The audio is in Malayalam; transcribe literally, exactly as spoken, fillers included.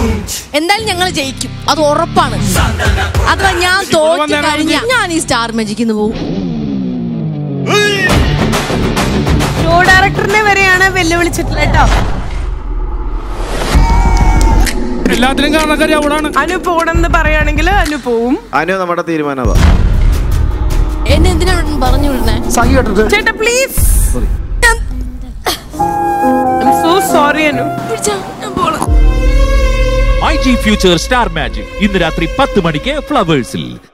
എന്തായാലും ഞങ്ങൾ ജയിക്കും, അത് ഉറപ്പാണ്. അഥവാ ഞാൻ തോറ്റു കഴിഞ്ഞാൽ ഞാൻ ഈ സ്റ്റാർ മാജിക്കിന്ന് പോകും. ഷോ ഡയറക്ടറിനെ വരെയാണ് വെല്ലുവിളിച്ചിട്ടുള്ളത് കേട്ടോ. എല്ലാത്തിനും കാരണക്കാരി അവളാണ്. അനു പോണെന്ന് പറയുകയാണെങ്കിൽ അനു പോവും. അനു നമ്മുടെ തീരുമാനം. എന്നെ എന്തിനാ പറഞ്ഞു വിടണേ? ചേട്ടാ please. So sorry Anu. I G future star magic ഇന്ന് രാത്രി പത്ത് മണിക്ക് ഫ്ലവേഴ്സിൽ.